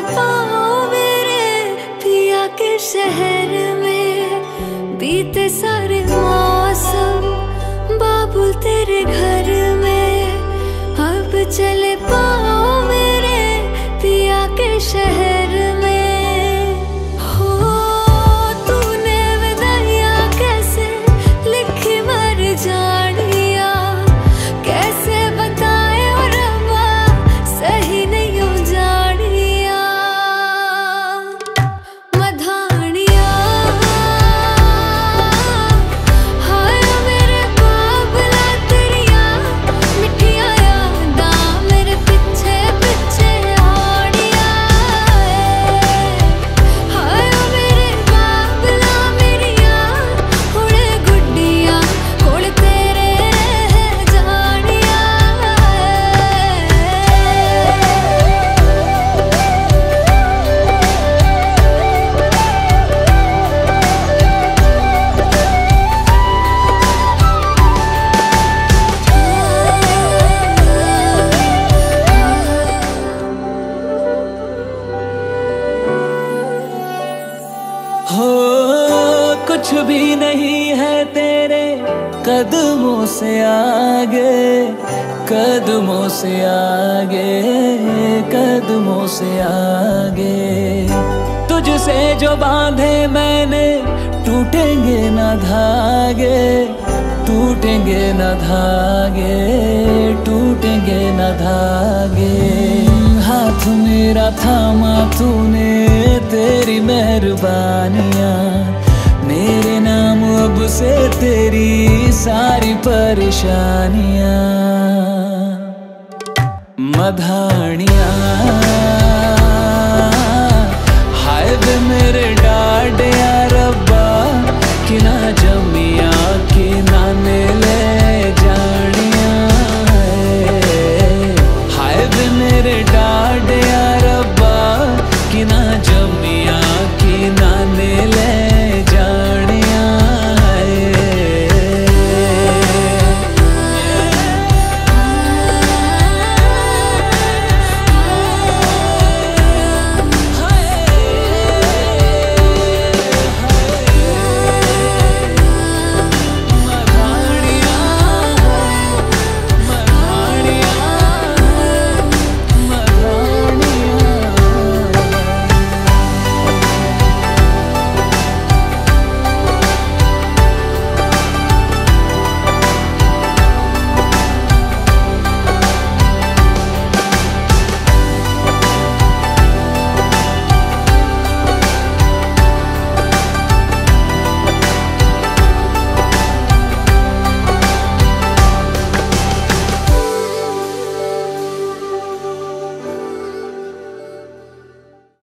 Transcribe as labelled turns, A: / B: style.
A: पाँव मेरे पिया के शहर में, बीते सारे मौसम बाबुल तेरे घर में। अब चले पाँव मेरे पिया के शहर में। हो तूने विदाइयाँ कैसे लिखी मर जानिया, कैसे बताए और अम्मा सही नहीं हो जानिया। मधानिया हाय मेरे बाबला तेरिया मिठिया यादा मेरे पीछे पीछे आड़िया। हाय मेरे बाबला मेरिया हुणे गुड्डिया कोल तेरे रह जानिया।
B: हो कुछ भी नहीं है तेरे कदमों से आगे, कदमों से आगे, कदमों से आगे। तुझसे जो बांधे मैंने टूटेंगे ना धागे, टूटेंगे ना धागे, टूटेंगे ना धागे। हाथ मेरा थामा तूने तेरी मेहरबानियाँ, मेरे नाम अब से तेरी सारी परेशानियाँ। मधानियाँ